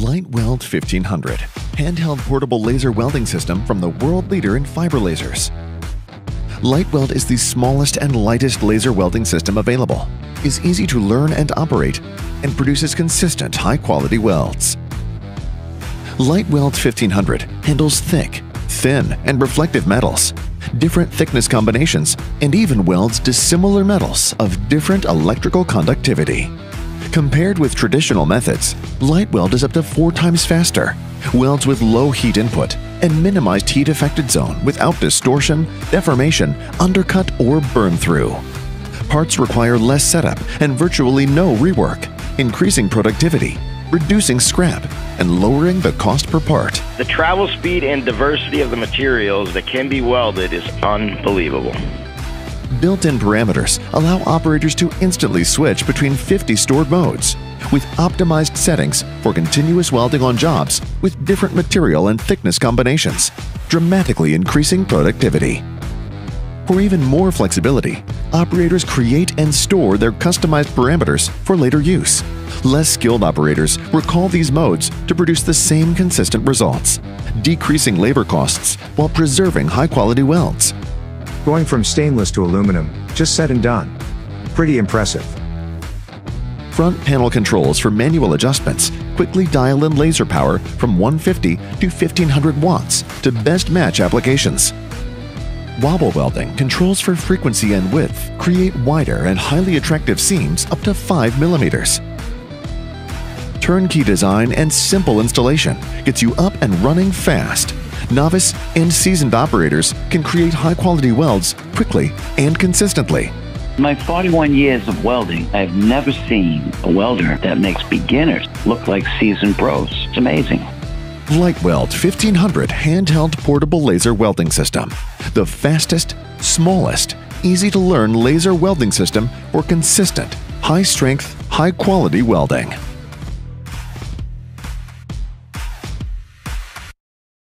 LightWeld 1500, handheld portable laser welding system from the world leader in fiber lasers. LightWeld is the smallest and lightest laser welding system available, is easy to learn and operate, and produces consistent high-quality welds. LightWeld 1500 handles thick, thin, and reflective metals, different thickness combinations, and even welds dissimilar metals of different electrical conductivity. Compared with traditional methods, LightWeld is up to 4 times faster, welds with low heat input, and minimized heat affected zone without distortion, deformation, undercut, or burn through. Parts require less setup and virtually no rework, increasing productivity, reducing scrap, and lowering the cost per part. The travel speed and diversity of the materials that can be welded is unbelievable. Built-in parameters allow operators to instantly switch between 50 stored modes, with optimized settings for continuous welding on jobs with different material and thickness combinations, dramatically increasing productivity. For even more flexibility, operators create and store their customized parameters for later use. Less skilled operators recall these modes to produce the same consistent results, decreasing labor costs while preserving high-quality welds. Going from stainless to aluminum, just said and done. Pretty impressive. Front panel controls for manual adjustments quickly dial in laser power from 150 to 1500 watts to best match applications. Wobble welding controls for frequency and width create wider and highly attractive seams up to 5 millimeters. Turnkey design and simple installation gets you up and running fast. Novice and seasoned operators can create high-quality welds quickly and consistently. In my 41 years of welding, I've never seen a welder that makes beginners look like seasoned pros. It's amazing. LightWeld 1500 handheld portable laser welding system. The fastest, smallest, easy-to-learn laser welding system for consistent, high-strength, high-quality welding.